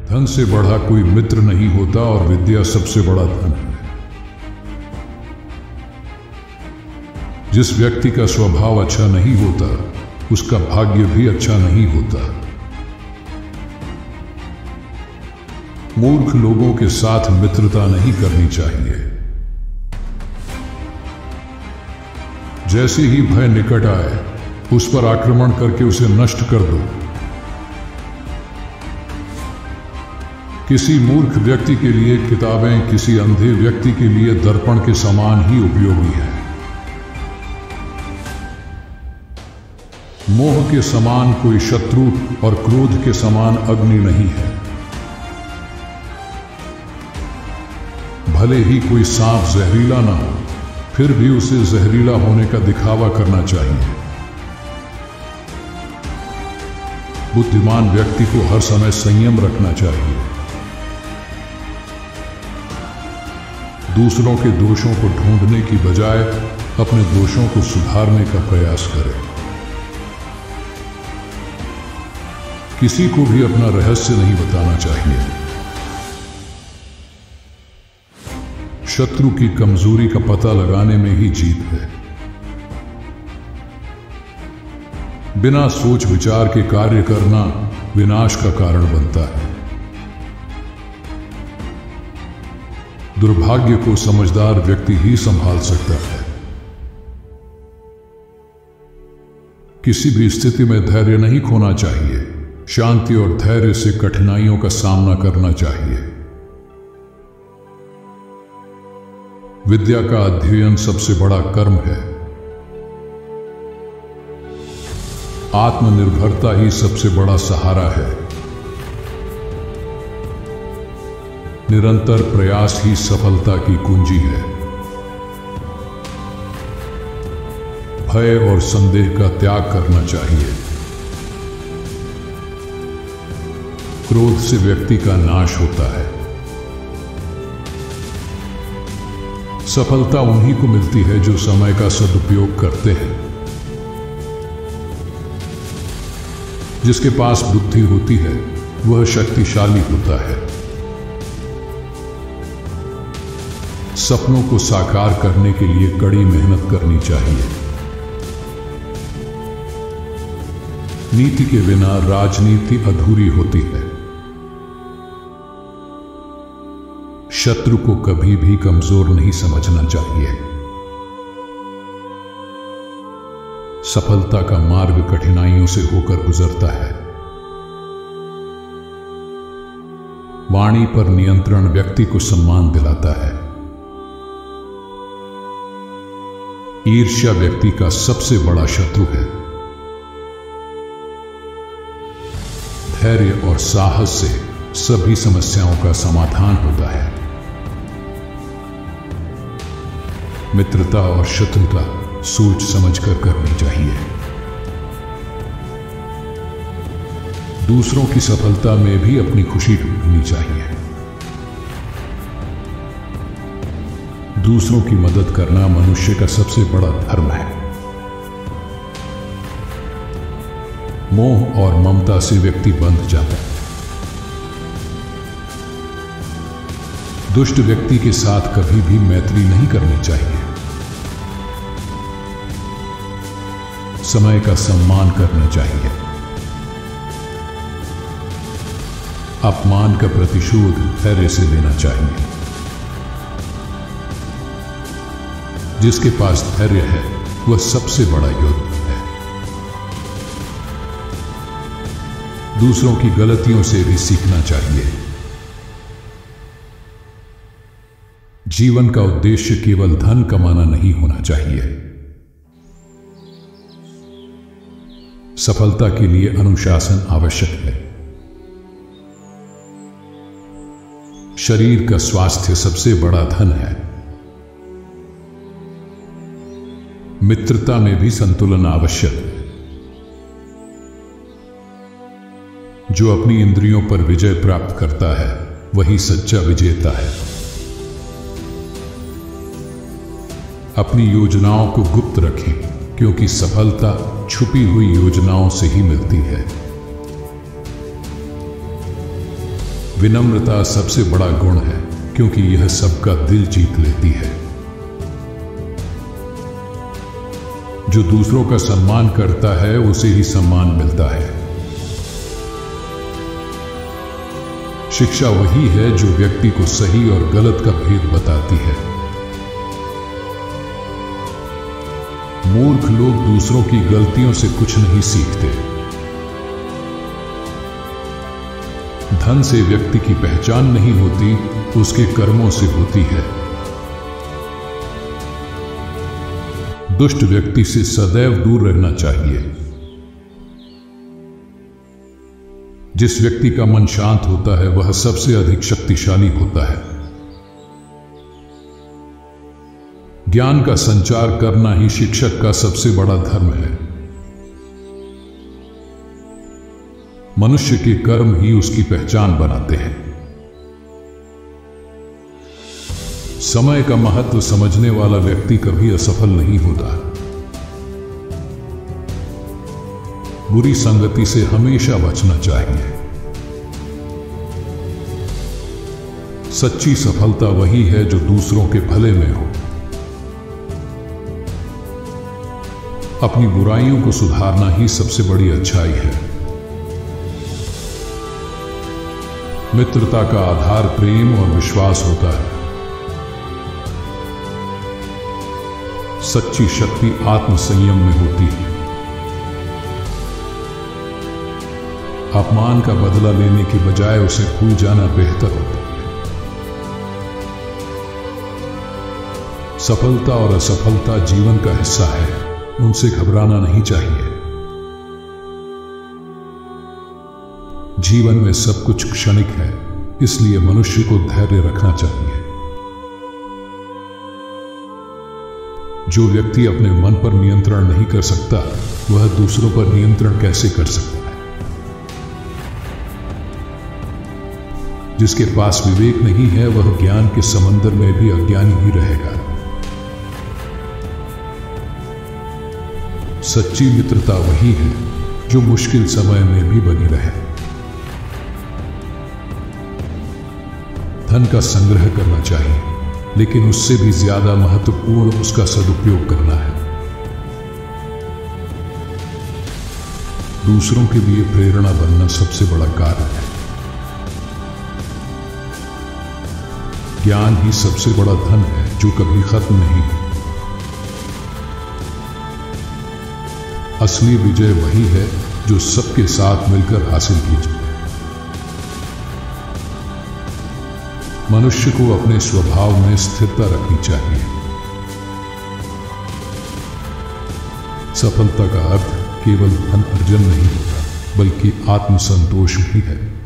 धन से बढ़ा कोई मित्र नहीं होता और विद्या सबसे बड़ा धन है। जिस व्यक्ति का स्वभाव अच्छा नहीं होता उसका भाग्य भी अच्छा नहीं होता। मूर्ख लोगों के साथ मित्रता नहीं करनी चाहिए। जैसे ही भय निकट आए उस पर आक्रमण करके उसे नष्ट कर दो। किसी मूर्ख व्यक्ति के लिए किताबें किसी अंधे व्यक्ति के लिए दर्पण के समान ही उपयोगी है। मोह के समान कोई शत्रु और क्रोध के समान अग्नि नहीं है। भले ही कोई सांप जहरीला ना हो फिर भी उसे जहरीला होने का दिखावा करना चाहिए। बुद्धिमान व्यक्ति को हर समय संयम रखना चाहिए। दूसरों के दोषों को ढूंढने की बजाय अपने दोषों को सुधारने का प्रयास करें। किसी को भी अपना रहस्य नहीं बताना चाहिए। शत्रु की कमजोरी का पता लगाने में ही जीत है। बिना सोच विचार के कार्य करना विनाश का कारण बनता है। दुर्भाग्य को समझदार व्यक्ति ही संभाल सकता है। किसी भी स्थिति में धैर्य नहीं खोना चाहिए। शांति और धैर्य से कठिनाइयों का सामना करना चाहिए। विद्या का अध्ययन सबसे बड़ा कर्म है। आत्मनिर्भरता ही सबसे बड़ा सहारा है। निरंतर प्रयास ही सफलता की कुंजी है। भय और संदेह का त्याग करना चाहिए। क्रोध से व्यक्ति का नाश होता है। सफलता उन्हीं को मिलती है जो समय का सदुपयोग करते हैं। जिसके पास बुद्धि होती है वह शक्तिशाली होता है। सपनों को साकार करने के लिए कड़ी मेहनत करनी चाहिए। नीति के बिना राजनीति अधूरी होती है। शत्रु को कभी भी कमजोर नहीं समझना चाहिए। सफलता का मार्ग कठिनाइयों से होकर गुजरता है। वाणी पर नियंत्रण व्यक्ति को सम्मान दिलाता है। ईर्ष्या व्यक्ति का सबसे बड़ा शत्रु है। धैर्य और साहस से सभी समस्याओं का समाधान होता है। मित्रता और शत्रुता सोच समझकर करनी चाहिए। दूसरों की सफलता में भी अपनी खुशी ढूंढनी चाहिए। दूसरों की मदद करना मनुष्य का सबसे बड़ा धर्म है। मोह और ममता से व्यक्ति बंध जाता है। दुष्ट व्यक्ति के साथ कभी भी मैत्री नहीं करनी चाहिए। समय का सम्मान करना चाहिए। अपमान का प्रतिशोध धैर्य से लेना चाहिए। जिसके पास धैर्य है वह सबसे बड़ा योद्धा है। दूसरों की गलतियों से भी सीखना चाहिए। जीवन का उद्देश्य केवल धन कमाना नहीं होना चाहिए। सफलता के लिए अनुशासन आवश्यक है। शरीर का स्वास्थ्य सबसे बड़ा धन है। मित्रता में भी संतुलन आवश्यक है। जो अपनी इंद्रियों पर विजय प्राप्त करता है वही सच्चा विजेता है। अपनी योजनाओं को गुप्त रखें क्योंकि सफलता छुपी हुई योजनाओं से ही मिलती है। विनम्रता सबसे बड़ा गुण है, क्योंकि यह सबका दिल जीत लेती है। जो दूसरों का सम्मान करता है उसे ही सम्मान मिलता है। शिक्षा वही है जो व्यक्ति को सही और गलत का भेद बताती है। मूर्ख लोग दूसरों की गलतियों से कुछ नहीं सीखते। धन से व्यक्ति की पहचान नहीं होती, उसके कर्मों से होती है। दुष्ट व्यक्ति से सदैव दूर रहना चाहिए। जिस व्यक्ति का मन शांत होता है वह सबसे अधिक शक्तिशाली होता है। ज्ञान का संचार करना ही शिक्षक का सबसे बड़ा धर्म है। मनुष्य के कर्म ही उसकी पहचान बनाते हैं। समय का महत्व समझने वाला व्यक्ति कभी असफल नहीं होता। बुरी संगति से हमेशा बचना चाहिए। सच्ची सफलता वही है जो दूसरों के भले में हो। अपनी बुराइयों को सुधारना ही सबसे बड़ी अच्छाई है। मित्रता का आधार प्रेम और विश्वास होता है। सच्ची शक्ति आत्मसंयम में होती है। अपमान का बदला लेने के बजाय उसे भूल जाना बेहतर होता है। सफलता और असफलता जीवन का हिस्सा है, उनसे घबराना नहीं चाहिए। जीवन में सब कुछ क्षणिक है, इसलिए मनुष्य को धैर्य रखना चाहिए। जो व्यक्ति अपने मन पर नियंत्रण नहीं कर सकता, वह दूसरों पर नियंत्रण कैसे कर सकता है? जिसके पास विवेक नहीं है, वह ज्ञान के समंदर में भी अज्ञानी ही रहेगा। सच्ची मित्रता वही है जो मुश्किल समय में भी बनी रहे। धन का संग्रह करना चाहिए, लेकिन उससे भी ज्यादा महत्वपूर्ण उसका सदुपयोग करना है। दूसरों के लिए प्रेरणा बनना सबसे बड़ा कार्य है। ज्ञान ही सबसे बड़ा धन है जो कभी खत्म नहीं होता। असली विजय वही है जो सबके साथ मिलकर हासिल की जाए। मनुष्य को अपने स्वभाव में स्थिरता रखनी चाहिए। सफलता का अर्थ केवल धन अर्जन नहीं होता, बल्कि आत्मसंतोष भी है।